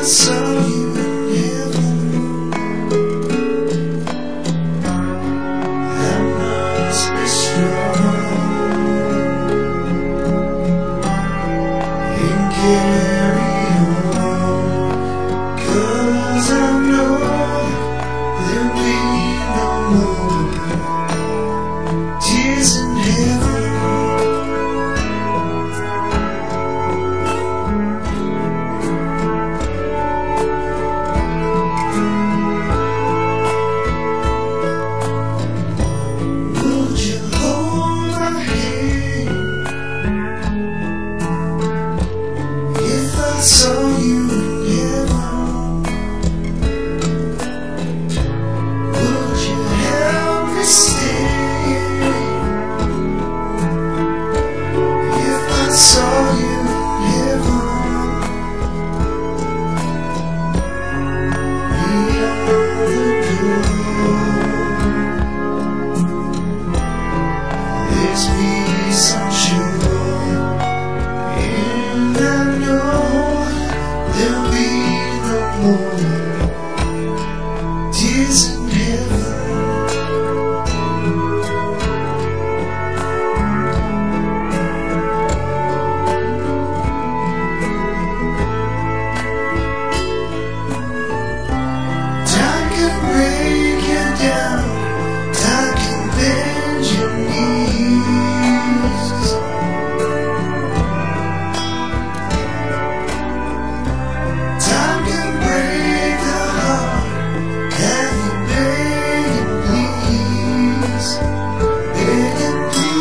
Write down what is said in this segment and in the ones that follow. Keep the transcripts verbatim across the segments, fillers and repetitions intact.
saw you in heaven, I must be strong and carry on, 'cause I know there'll be no more tears in heaven. I saw you in heaven, would you help me stay? If I saw you in heaven, beyond the door, there's peace I'm sure, and I know there'll be no more tears in heaven. Time can break you down, time can bend your knees. Time can break the heart, and you beg and please, beg and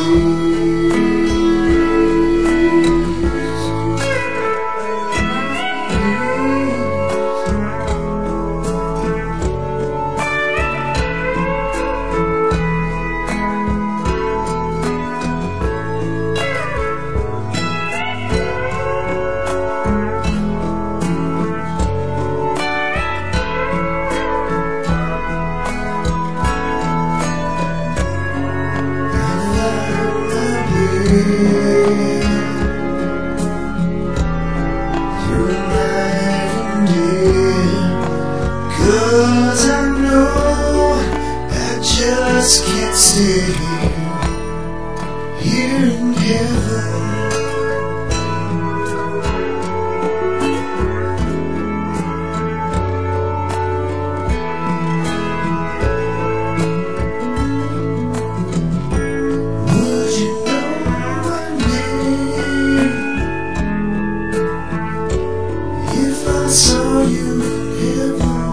through night and day, 'cause I know I just can't stay here in heaven. Would you know my name if I saw you in heaven?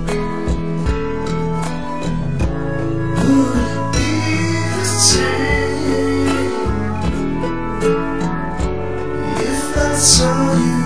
Would it be the same if I saw you